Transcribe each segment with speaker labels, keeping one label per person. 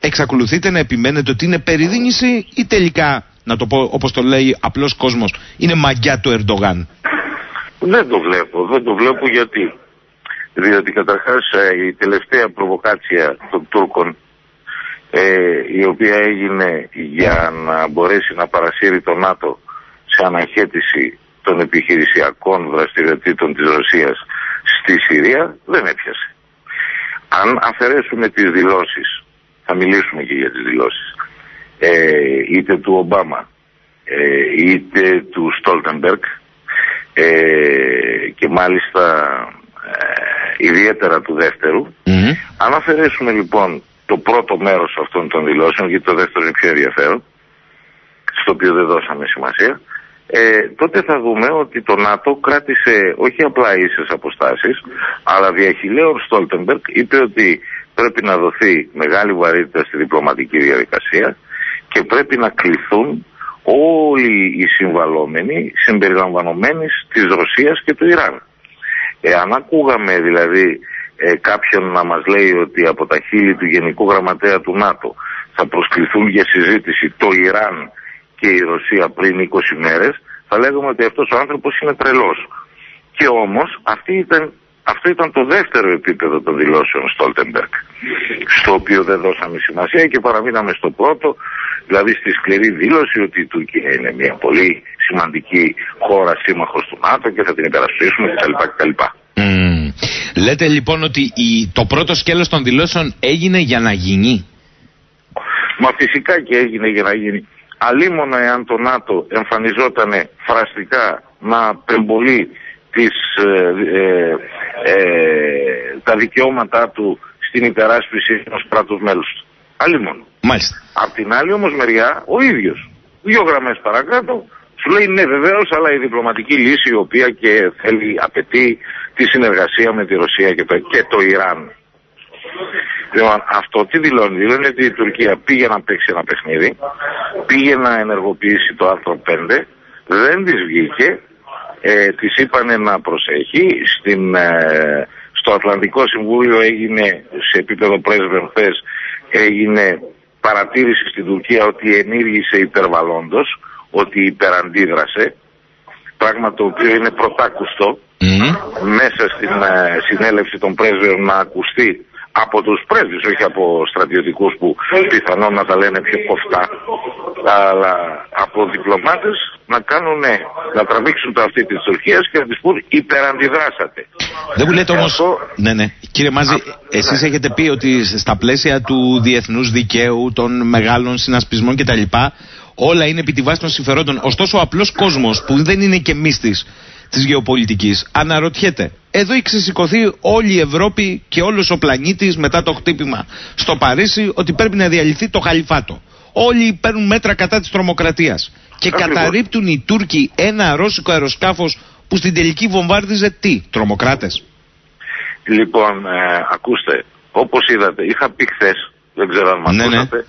Speaker 1: εξακολουθείτε να επιμένετε ότι είναι περιδίνηση ή τελικά, να το πω όπως το λέει απλός κόσμος, είναι μαγιά του Ερντογάν?
Speaker 2: Δεν το βλέπω γιατί. Διότι καταρχάς η τελευταία προβοκάτσια των Τούρκων, η οποία έγινε για να μπορέσει να παρασύρει το ΝΑΤΟ σε αναχέτηση των επιχειρησιακών δραστηριοτήτων της Ρωσίας στη Συρία, δεν έπιασε. Αν αφαιρέσουμε τις δηλώσεις, θα μιλήσουμε και για τις δηλώσεις, είτε του Ομπάμα είτε του Στόλτενμπεργκ, και μάλιστα ιδιαίτερα του δεύτερου, αν αφαιρέσουμε λοιπόν το πρώτο μέρος αυτών των δηλώσεων, γιατί το δεύτερο είναι πιο ενδιαφέρον, στο οποίο δεν δώσαμε σημασία, τότε θα δούμε ότι το ΝΑΤΟ κράτησε όχι απλά ίσες αποστάσεις, αλλά διαχειλέον Στόλτενμπεργκ είπε ότι πρέπει να δοθεί μεγάλη βαρύτητα στη διπλωματική διαδικασία και πρέπει να κληθούν όλοι οι συμβαλόμενοι συμπεριλαμβανομένοι της Ρωσίας και του Ιράν. Αν ακούγαμε δηλαδή κάποιον να μας λέει ότι από τα χείλη του Γενικού Γραμματέα του ΝΑΤΟ θα προσκληθούν για συζήτηση το Ιράν και η Ρωσία πριν 20 μέρες, θα λέγαμε ότι αυτός ο άνθρωπος είναι τρελός. Και όμως αυτό ήταν το δεύτερο επίπεδο των δηλώσεων Στόλτενμπεργκ, στο οποίο δεν δώσαμε σημασία και παραμείναμε στο πρώτο, δηλαδή στη σκληρή δήλωση ότι η Τουρκία είναι μια πολύ σημαντική χώρα σύμμαχος του ΝΑΤΟ και θα την υπερασπίσουμε κτλ.
Speaker 1: Λέτε λοιπόν ότι το πρώτο σκέλος των δηλώσεων έγινε για να γίνει?
Speaker 2: Μα φυσικά και έγινε για να γίνει. Αλίμονα εάν το ΝΑΤΟ εμφανιζόταν φραστικά να απεμπολεί τα δικαιώματά του στην υπεράσπιση ενός κράτους μέλους του. Αλίμονο.
Speaker 1: Μάλιστα.
Speaker 2: Απ' την άλλη όμως μεριά ο ίδιος, 2 γραμμές παρακάτω, σου λέει ναι βεβαίως, αλλά η διπλωματική λύση, η οποία και απαιτεί τη συνεργασία με τη Ρωσία και το Ιράν. Λοιπόν, αυτό τι δηλώνει? Δηλώνει ότι η Τουρκία πήγε να παίξει ένα παιχνίδι, πήγε να ενεργοποιήσει το άρθρο 5, δεν της βγήκε, της είπανε να προσέχει. Στο Ατλαντικό Συμβούλιο έγινε, σε επίπεδο πρέσβεων χθες, έγινε παρατήρηση στην Τουρκία ότι ενήργησε υπερβαλλόντος, ότι υπεραντίδρασε, πράγμα το οποίο είναι πρωτάκουστο μέσα στην συνέλευση των πρέσβεων να ακουστεί από τους πρέσβεις, όχι από στρατιωτικούς που πιθανόν να τα λένε πιο κοφτά, αλλά από διπλωμάτες να τραβήξουν το αυτί της Τουρκίας και να της πούν υπεραντιδράσατε.
Speaker 1: Δεν μου λέτε όμως, ναι. Κύριε Μάζη, εσείς έχετε πει ότι στα πλαίσια του διεθνούς δικαίου, των μεγάλων συνασπισμών κτλ, όλα είναι επί τη βάση των συμφερόντων. Ωστόσο ο απλός κόσμος που δεν είναι και μύστης της γεωπολιτικής αναρωτιέται, εδώ έχει ξεσηκωθεί όλη η Ευρώπη και όλος ο πλανήτης μετά το χτύπημα στο Παρίσι ότι πρέπει να διαλυθεί το χαλιφάτο. Όλοι παίρνουν μέτρα κατά της τρομοκρατίας και καταρρίπτουν οι Τούρκοι ένα ρώσικο αεροσκάφος που στην τελική βομβάρδιζε τι? Τρομοκράτες?
Speaker 2: Λοιπόν, ακούστε, όπως είδατε, είχα πει χθες, δεν ξέρω αν μας ακούσατε,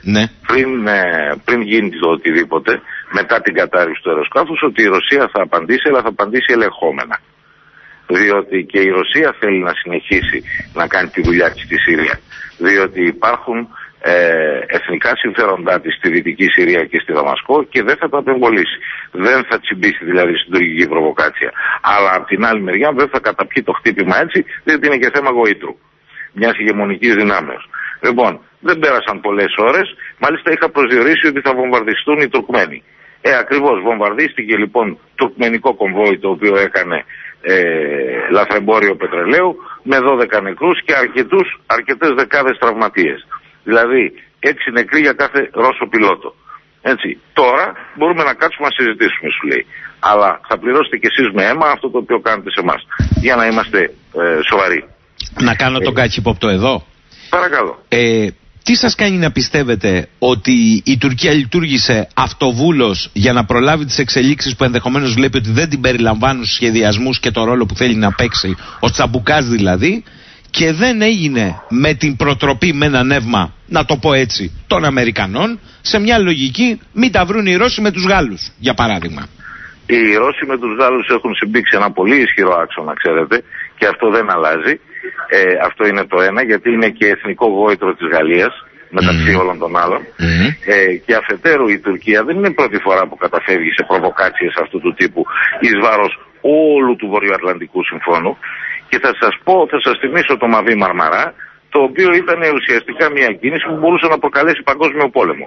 Speaker 2: πριν γίνει το οτιδήποτε, μετά την κατάρριψη του αεροσκάφους, ότι η Ρωσία θα απαντήσει, αλλά θα απαντήσει ελεγχόμενα. Διότι και η Ρωσία θέλει να συνεχίσει να κάνει τη δουλειά της στη Συρία. Διότι υπάρχουν εθνικά συμφέροντά της στη Δυτική Συρία και στη Δαμασκό και δεν θα το απεμβολήσει. Δεν θα τσιμπήσει δηλαδή στην τουρκική προβοκάτσια. Αλλά από την άλλη μεριά δεν θα καταπιεί το χτύπημα έτσι, διότι είναι και θέμα γοήτρου μιας ηγεμονικής δυνάμεως. Λοιπόν, δεν πέρασαν πολλές ώρες, μάλιστα είχα προσδιορίσει ότι θα βομβαρδιστούν οι Τουρκμένοι. Ακριβώς, βομβαρδίστηκε λοιπόν τουρκμενικό κομβόι, το οποίο έκανε λαθρεμπόριο πετρελαίου, με 12 νεκρούς και αρκετές δεκάδες τραυματίες. Δηλαδή 6 νεκροί για κάθε Ρώσο πιλότο. Έτσι, τώρα μπορούμε να κάτσουμε να συζητήσουμε, σου λέει. Αλλά θα πληρώσετε κι εσείς με αίμα αυτό το οποίο κάνετε σε εμάς. Για να είμαστε σοβαροί.
Speaker 1: Να κάνω τον κάτσιποπτο εδώ.
Speaker 2: Παρακαλώ.
Speaker 1: Τι σας κάνει να πιστεύετε ότι η Τουρκία λειτουργήσε αυτοβούλος για να προλάβει τις εξελίξεις που ενδεχομένως βλέπει ότι δεν την περιλαμβάνουν στους σχεδιασμούς και το ρόλο που θέλει να παίξει, ο Τσαμπουκάς δηλαδή, και δεν έγινε με την προτροπή, με ένα νεύμα, να το πω έτσι, των Αμερικανών, σε μια λογική μην τα βρουν οι Ρώσοι με τους Γάλλους, για παράδειγμα?
Speaker 2: Οι Ρώσοι με τους Γάλλους έχουν συμπήξει ένα πολύ ισχυρό άξονα, ξέρετε, και αυτό δεν αλλάζει. Αυτό είναι το ένα, γιατί είναι και εθνικό γόητρο της Γαλλίας. μεταξύ όλων των άλλων. Και αφετέρου η Τουρκία δεν είναι η πρώτη φορά που καταφεύγει σε προβοκάτσιες αυτού του τύπου εις βάρος όλου του Βορειοατλαντικού Συμφώνου. Και θα σας θυμίσω το Μαβί Μαρμαρά, το οποίο ήταν ουσιαστικά μια κίνηση που μπορούσε να προκαλέσει παγκόσμιο πόλεμο.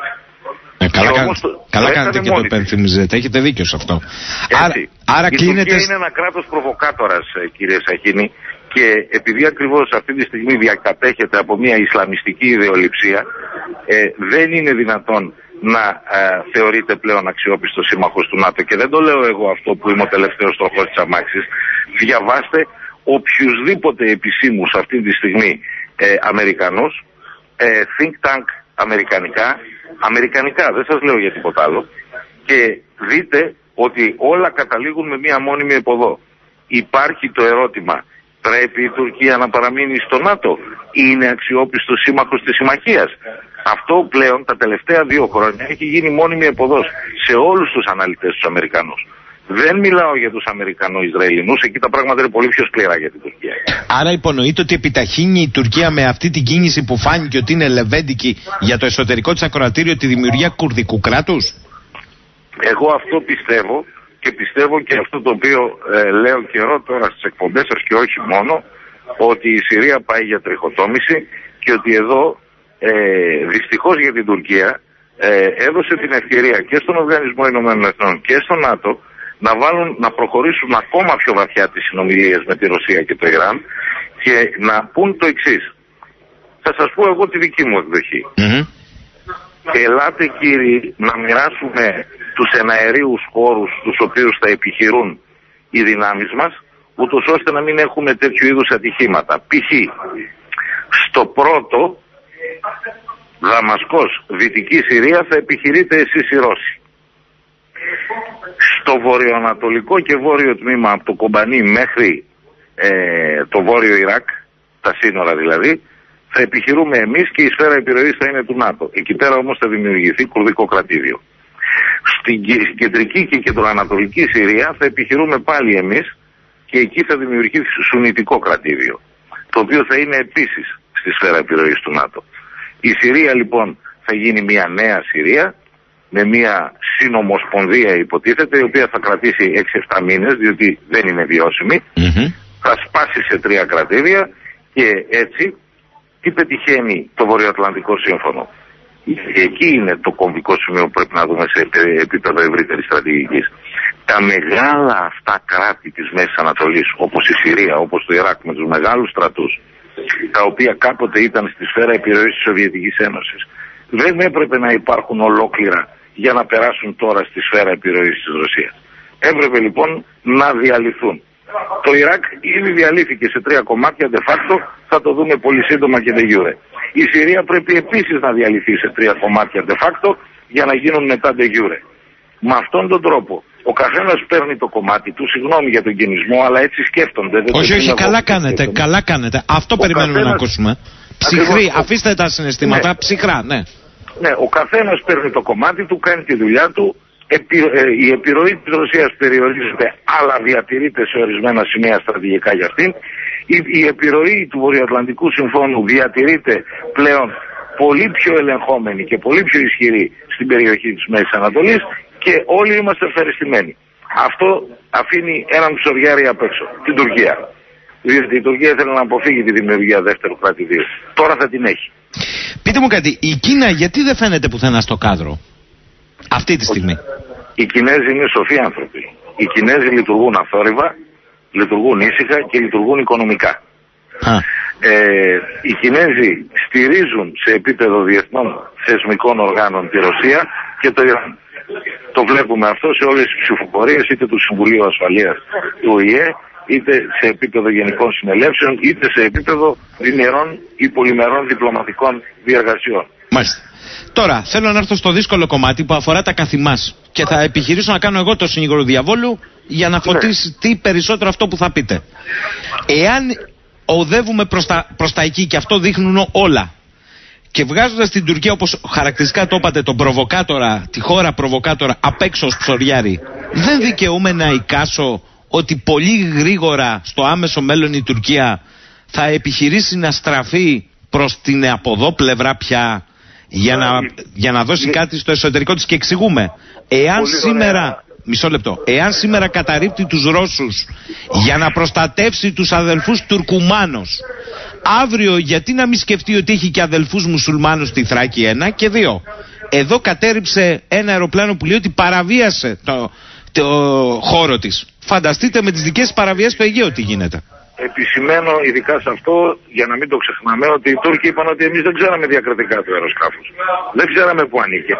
Speaker 1: Καλά κάνετε και το υπενθυμίζετε, έχετε δίκιο σε αυτό. Άρα
Speaker 2: η Τουρκία είναι ένα κράτος προβοκάτορας, κύριε Σαχίνη, και επειδή ακριβώς αυτή τη στιγμή διακατέχεται από μια ισλαμιστική ιδεολειψία, δεν είναι δυνατόν να θεωρείται πλέον αξιόπιστο σύμμαχος του ΝΑΤΟ. Και δεν το λέω εγώ αυτό που είμαι ο τελευταίος τροχός της αμάξης. Διαβάστε οποιουσδήποτε επισήμους αυτή τη στιγμή Αμερικανούς, think tank αμερικανικά, δεν σας λέω για τίποτα άλλο, και δείτε ότι όλα καταλήγουν με μία μόνιμη εποδό. Υπάρχει το ερώτημα, πρέπει η Τουρκία να παραμείνει στο ΝΑΤΟ, είναι αξιόπιστος σύμμαχος της συμμαχίας? Αυτό πλέον τα τελευταία 2 χρόνια έχει γίνει μόνιμη εποδός σε όλους τους αναλυτές τους Αμερικανούς. Δεν μιλάω για τους Αμερικανο-Ισραηλινούς, εκεί τα πράγματα είναι πολύ πιο σκληρά για την Τουρκία.
Speaker 1: Άρα υπονοείται ότι επιταχύνει η Τουρκία με αυτή την κίνηση που φάνηκε ότι είναι λεβέντικη για το εσωτερικό της ακροατήριο τη δημιουργία κουρδικού κράτους?
Speaker 2: Εγώ αυτό πιστεύω, και πιστεύω και αυτό το οποίο λέω καιρό τώρα στις εκπομπές σας και όχι μόνο, ότι η Συρία πάει για τριχοτόμηση και ότι εδώ δυστυχώς για την Τουρκία έδωσε την ευκαιρία και στον Οργανισμό Ηνωμένων Εθνών και στο ΝΑΤΟ να προχωρήσουν ακόμα πιο βαθιά τις συνομιλίες με τη Ρωσία και το Ιράν και να πούν το εξής. Θα σας πω εγώ τη δική μου εκδοχή. Ελάτε κύριοι να μοιράσουμε τους εναερίους χώρους τους οποίους θα επιχειρούν οι δυνάμεις μας, ούτως ώστε να μην έχουμε τέτοιου είδους ατυχήματα. Π.χ. στο πρώτο, Δαμασκός, Δυτική Συρία, θα επιχειρείτε εσείς οι Ρώσοι. Στο βορειοανατολικό και βόρειο τμήμα, από το Κομπανί μέχρι το βόρειο Ιράκ, τα σύνορα δηλαδή, θα επιχειρούμε εμείς και η σφαίρα επιρροής θα είναι του ΝΑΤΟ. Εκεί πέρα όμως θα δημιουργηθεί κουρδικό κρατήδιο. Στην κεντρική και κεντροανατολική Συρία θα επιχειρούμε πάλι εμείς και εκεί θα δημιουργηθεί σουνιτικό κρατήδιο, το οποίο θα είναι επίσης στη σφαίρα επιρροής του ΝΑΤΟ. Η Συρία λοιπόν θα γίνει μια νέα Συρία, με μια συνομοσπονδία υποτίθεται, η οποία θα κρατήσει 6-7 μήνες, διότι δεν είναι βιώσιμη, θα σπάσει σε 3 κρατήδια και έτσι τι πετυχαίνει το Βορειοατλαντικό Σύμφωνο? Εκεί είναι το κομβικό σημείο που πρέπει να δούμε σε επίπεδο ευρύτερης στρατηγικής. Τα μεγάλα αυτά κράτη της Μέσης Ανατολής, όπως η Συρία, όπως το Ιράκ, με τους μεγάλους στρατούς, τα οποία κάποτε ήταν στη σφαίρα επιρροής της Σοβιετικής Ένωσης, δεν έπρεπε να υπάρχουν ολόκληρα για να περάσουν τώρα στη σφαίρα επιρροής της Ρωσίας. Έπρεπε λοιπόν να διαλυθούν. Το Ιράκ ήδη διαλύθηκε σε 3 κομμάτια de facto, θα το δούμε πολύ σύντομα και de jure. Η Συρία πρέπει επίσης να διαλυθεί σε 3 κομμάτια de facto για να γίνουν μετά de jure. Με αυτόν τον τρόπο ο καθένας παίρνει το κομμάτι του, συγγνώμη για τον κινησμό, αλλά έτσι σκέφτονται.
Speaker 1: Όχι, καλά κάνετε. Αυτό περιμένουμε να ακούσουμε. Ψυχρή, αφήστε τα συναισθήματα, ψυχρά, ναι.
Speaker 2: Ναι, ο καθένας παίρνει το κομμάτι του, κάνει τη δουλειά του. Η επιρροή της Ρωσίας περιορίζεται, αλλά διατηρείται σε ορισμένα σημεία στρατηγικά για αυτήν. Η επιρροή του Βορειοατλαντικού Συμφώνου διατηρείται πλέον πολύ πιο ελεγχόμενη και πολύ πιο ισχυρή στην περιοχή της Μέσης Ανατολής και όλοι είμαστε ευχαριστημένοι. Αυτό αφήνει έναν ψωριάρι απ' έξω, την Τουρκία. Διότι η Τουρκία ήθελε να αποφύγει τη δημιουργία δεύτερου κρατηδίου. Τώρα θα την έχει.
Speaker 1: Πείτε μου κάτι, η Κίνα γιατί δεν φαίνεται πουθενά στο κάδρο αυτή τη στιγμή?
Speaker 2: Οι Κινέζοι είναι σοφοί άνθρωποι. Οι Κινέζοι λειτουργούν αθόρυβα, λειτουργούν ήσυχα και λειτουργούν οικονομικά. Οι Κινέζοι στηρίζουν σε επίπεδο διεθνών θεσμικών οργάνων τη Ρωσία και το Ιράν. Το βλέπουμε αυτό σε όλες τις ψηφοφορίες, είτε του Συμβουλίου Ασφαλείας του ΟΗΕ, είτε σε επίπεδο γενικών συνελεύσεων, είτε σε επίπεδο διμερών ή πολυμερών διπλωματικών διεργασιών.
Speaker 1: Μάλιστα. Τώρα θέλω να έρθω στο δύσκολο κομμάτι που αφορά τα καθημάς και θα επιχειρήσω να κάνω εγώ το συνήγορο διαβόλου για να φωτίσει περισσότερο αυτό που θα πείτε. Εάν οδεύουμε προς τα εκεί και αυτό δείχνουν όλα και βγάζοντας την Τουρκία, όπως χαρακτηριστικά το είπατε, τον προβοκάτορα, τη χώρα προβοκάτορα απ' έξω ως ψωριάρι, δεν δικαιούμαι να εικάσω ότι πολύ γρήγορα στο άμεσο μέλλον η Τουρκία θα επιχειρήσει να στραφεί προς την από εδώ πλευρά πια για να δώσει κάτι στο εσωτερικό της. Και εξηγούμε, εάν σήμερα... Μισό λεπτό. Εάν σήμερα καταρρίπτει τους Ρώσους για να προστατεύσει τους αδελφούς Τουρκουμάνους, αύριο γιατί να μην σκεφτεί ότι έχει και αδελφούς μουσουλμάνους στη Θράκη, 1 και 2. Εδώ κατέρριψε ένα αεροπλάνο που λέει ότι παραβίασε το χώρο της. Φανταστείτε με τις δικές παραβιάσεις στο Αιγαίο τι γίνεται.
Speaker 2: Επισημαίνω ειδικά σε αυτό, για να μην το ξεχνάμε, ότι οι Τούρκοι είπαν ότι εμείς δεν ξέραμε διακριτικά του αεροσκάφους. Δεν ξέραμε που ανήκε.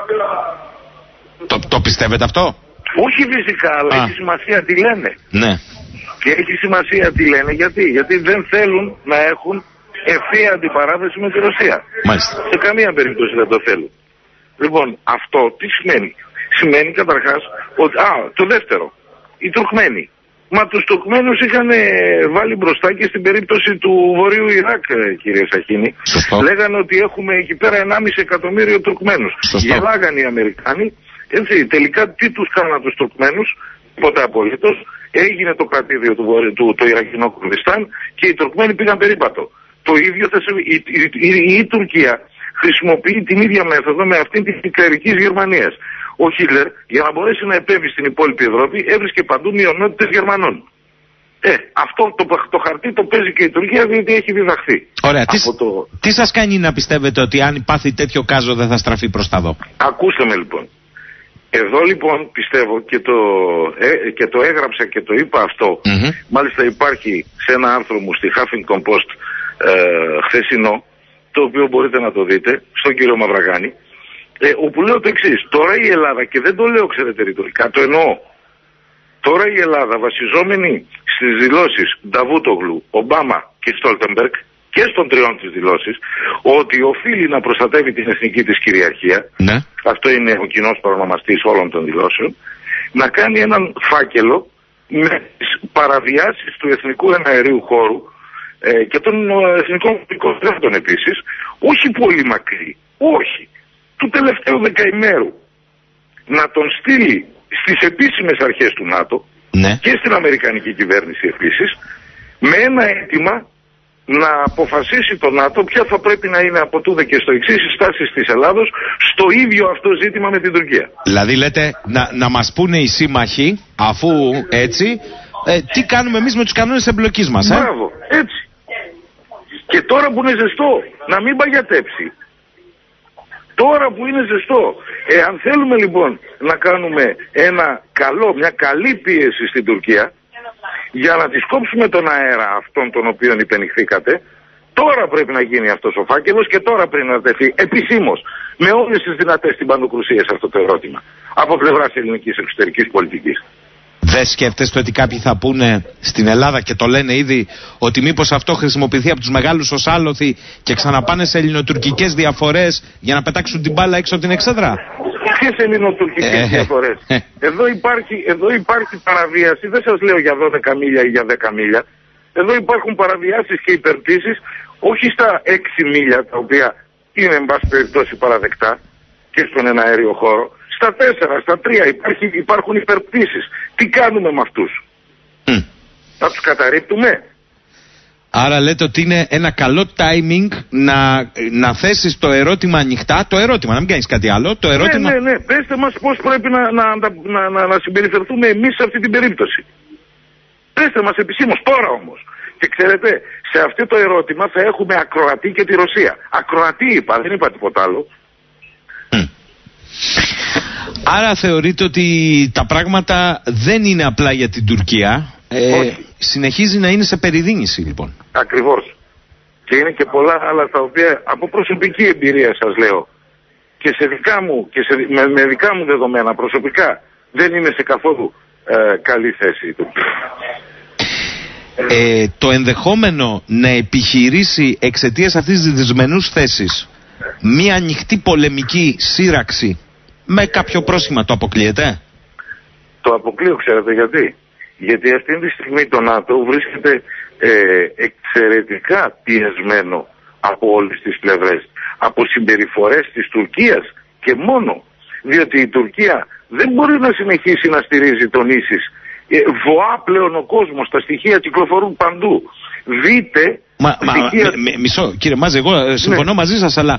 Speaker 1: Το πιστεύετε αυτό?
Speaker 2: Όχι φυσικά, αλλά έχει σημασία τι λένε.
Speaker 1: Ναι.
Speaker 2: Και έχει σημασία τι λένε γιατί δεν θέλουν να έχουν ευθεία αντιπαράθεση με τη Ρωσία.
Speaker 1: Μάλιστα.
Speaker 2: Σε καμία περίπτωση δεν το θέλουν. Λοιπόν, αυτό τι σημαίνει? Σημαίνει καταρχάς ότι, το δεύτερο, οι Τουρκμένοι. Μα τους Τουρκμένους είχαν βάλει μπροστά και στην περίπτωση του Βορείου Ιράκ, κύριε Σαχίνη.
Speaker 1: Σωστό.
Speaker 2: Λέγανε ότι έχουμε εκεί πέρα 1,5 εκατομμύριο Τουρκμένους. Γελάγαν οι Αμερικάνοι. Έτσι, τελικά τι τους κάναν τους Τουρκμένους? Ποτέ απολύτως. Έγινε το κρατήδιο του Ιρακινό Κουρδιστάν και οι Τουρκμένοι πήγαν περίπατο. Το ίδιο η Τουρκία χρησιμοποιεί την ίδια μέθοδο με αυτήν της κλερικής Γερμανίας. Ο Χίτλερ, για να μπορέσει να επέμβει στην υπόλοιπη Ευρώπη, έβρισκε παντού μειονότητες Γερμανών. Αυτό το χαρτί το παίζει και η Τουρκία, διότι έχει διδαχθεί.
Speaker 1: Ωραία. Τι σας κάνει να πιστεύετε ότι αν πάθει τέτοιο κάζο δεν θα στραφεί προς τα δω?
Speaker 2: Ακούστε με λοιπόν. Εδώ λοιπόν πιστεύω και το έγραψα και το είπα αυτό. Μάλιστα υπάρχει σε ένα άρθρο μου στη Huffington Post χθεσινό, το οποίο μπορείτε να το δείτε, στον κύριο Μαυραγάνη, όπου λέω το εξής. Τώρα η Ελλάδα, και δεν το λέω ξέρετε ρητορικά, το εννοώ. Τώρα η Ελλάδα, βασιζόμενη στις δηλώσεις Νταβούτογλου, Ομπάμα και Στόλτεμπεργκ, και στον τριών της δηλώσεις, ότι οφείλει να προστατεύει την εθνική της κυριαρχία,
Speaker 1: ναι.
Speaker 2: Αυτό είναι ο κοινός παρονομαστής όλων των δηλώσεων, να κάνει έναν φάκελο με τις παραβιάσεις του εθνικού εναερίου χώρου και των εθνικών οικοδράτων επίσης, όχι πολύ μακρύ, όχι, του τελευταίου δεκαημέρου, να τον στείλει στις επίσημες αρχές του ΝΑΤΟ,
Speaker 1: ναι.
Speaker 2: Και στην Αμερικανική κυβέρνηση επίσης, με ένα αίτημα να αποφασίσει το ΝΑΤΟ ποια θα πρέπει να είναι από τούδε και στο εξής η στάση της Ελλάδος στο ίδιο αυτό ζήτημα με την Τουρκία.
Speaker 1: Δηλαδή λέτε να μας πούνε οι σύμμαχοι, αφού έτσι, τι κάνουμε εμείς με τους κανόνες εμπλοκής μας.
Speaker 2: Μπράβο, έτσι. Και τώρα που είναι ζεστό, να μην παγιατέψει. Τώρα που είναι ζεστό, αν θέλουμε λοιπόν να κάνουμε μια καλή πίεση στην Τουρκία, για να της κόψουμε τον αέρα αυτών των οποίων υπενηχθήκατε, τώρα πρέπει να γίνει αυτός ο φάκελος και τώρα πρέπει να τεθεί επισήμως με όλες τις δυνατές τυμπανοκρουσίες αυτό το ερώτημα από πλευράς ελληνικής εξωτερικής πολιτικής.
Speaker 1: Δεν σκέφτεστε ότι κάποιοι θα πούνε στην Ελλάδα, και το λένε ήδη, ότι μήπως αυτό χρησιμοποιηθεί από τους μεγάλους ως άλοθη και ξαναπάνε σε ελληνοτουρκικές διαφορές για να πετάξουν την μπάλα έξω από την εξέδρα?
Speaker 2: Ποιες ελληνοτουρκικές διαφορές? Εδώ υπάρχει παραβίαση, δεν σας λέω για 12 μίλια ή για 10 μίλια. Εδώ υπάρχουν παραβιάσεις και υπερπτήσεις, όχι στα 6 μίλια, τα οποία είναι εν πάση περιπτώσει παραδεκτά και στον εναέριο χώρο. Στα 4, στα 3 υπάρχουν υπερπτήσεις. Τι κάνουμε με αυτούς? Θα τους καταρρίπτουμε?
Speaker 1: Άρα λέτε ότι είναι ένα καλό timing να θέσεις το ερώτημα ανοιχτά, να μην κάνεις κάτι άλλο, το ερώτημα...
Speaker 2: Ναι, πέστε μας πώς πρέπει να συμπεριφερθούμε εμείς σε αυτή την περίπτωση. Πέστε μας επισήμως, τώρα όμως. Και ξέρετε, σε αυτό το ερώτημα θα έχουμε ακροατή και τη Ρωσία. Ακροατή είπα, δεν είπα τίποτα άλλο.
Speaker 1: Άρα θεωρείτε ότι τα πράγματα δεν είναι απλά για την Τουρκία, συνεχίζει να είναι σε περιδίνηση λοιπόν.
Speaker 2: Ακριβώς. Και είναι και πολλά άλλα τα οποία από προσωπική εμπειρία σας λέω και σε δικά μου και με δικά μου δεδομένα προσωπικά δεν είναι σε καθόλου καλή θέση.
Speaker 1: Το ενδεχόμενο να επιχειρήσει εξαιτίας αυτής της δυσμενούς θέσης μία ανοιχτή πολεμική σύραξη με κάποιο πρόσχημα, το αποκλείεται?
Speaker 2: Το αποκλείω, ξέρετε γιατί? Γιατί αυτή τη στιγμή το ΝΑΤΟ βρίσκεται εξαιρετικά πιεσμένο από όλες τις πλευρές, από συμπεριφορές της Τουρκίας και μόνο, διότι η Τουρκία δεν μπορεί να συνεχίσει να στηρίζει τον ISIS. Βοά πλέον ο κόσμος, τα στοιχεία κυκλοφορούν παντού. Δείτε...
Speaker 1: Μισό, κύριε Μάζη, εγώ συμφωνώ μαζί σας, αλλά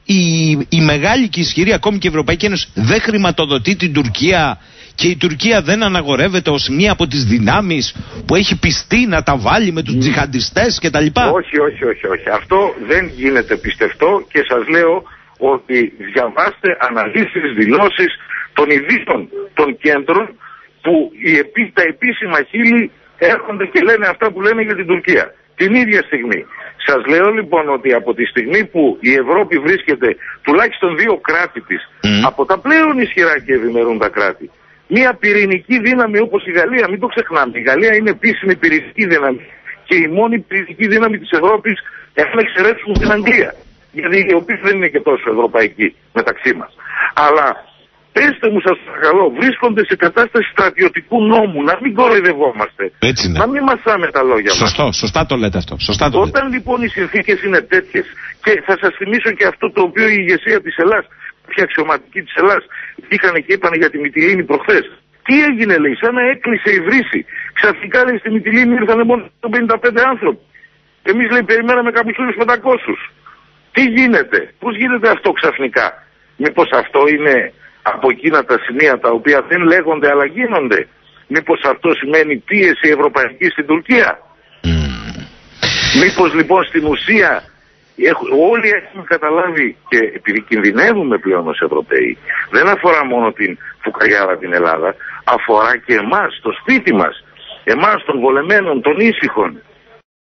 Speaker 1: η μεγάλη και ισχυρή, ακόμη και η Ευρωπαϊκή Ένωση, δεν χρηματοδοτεί την Τουρκία και η Τουρκία δεν αναγορεύεται ως μία από τις δυνάμεις που έχει πιστεί να τα βάλει με τους τζιχαντιστές κτλ?
Speaker 2: Όχι. Αυτό δεν γίνεται πιστευτό και σας λέω ότι διαβάστε αναλύσεις, δηλώσεις των ιδίων των κέντρων που τα επίσημα χείλη έρχονται και λένε αυτά που λένε για την Τουρκία. Την ίδια στιγμή. Σας λέω λοιπόν ότι από τη στιγμή που η Ευρώπη βρίσκεται τουλάχιστον δύο κράτη της, από τα πλέον ισχυρά και ευημερούντα κράτη, μια πυρηνική δύναμη όπως η Γαλλία, μην το ξεχνάμε, η Γαλλία είναι επίσημη πυρηνική δύναμη και η μόνη πυρηνική δύναμη της Ευρώπης, αν εξαιρέσουμε την Αγγλία, γιατί η οποία δεν είναι και τόσο ευρωπαϊκή μεταξύ μας. Αλλά πέστε μου σας παρακαλώ, βρίσκονται σε κατάσταση στρατιωτικού νόμου, να μην κοροϊδευόμαστε. Να μην μασάμε τα λόγια μας.
Speaker 1: Σωστά το λέτε αυτό.
Speaker 2: Όταν λοιπόν οι συνθήκες είναι τέτοιες, και θα σας θυμίσω και αυτό το οποίο η ηγεσία της Ελλάς, κάποια αξιωματική της Ελλάς, είχαν και είπαν για τη Μυτιλήνη προχθές. Τι έγινε, λέει, σαν να έκλεισε η βρύση. Ξαφνικά, λέει, στη Μυτιλήνη ήρθαν μόνο 55 άνθρωποι. Εμείς, λέει, περιμέναμε κάποιους 500. Τι γίνεται, πώς γίνεται αυτό ξαφνικά? Μήπως αυτό είναι από εκείνα τα σημεία τα οποία δεν λέγονται αλλά γίνονται? Μήπως αυτό σημαίνει πίεση ευρωπαϊκή στην Τουρκία? Μήπως λοιπόν στην ουσία όλοι έχουμε καταλάβει, και επειδή κινδυνεύουμε πλέον ως Ευρωπαίοι, δεν αφορά μόνο την φουκαγιάρα την Ελλάδα, αφορά και εμάς, το σπίτι μας, εμάς των βολεμένων, των ήσυχων.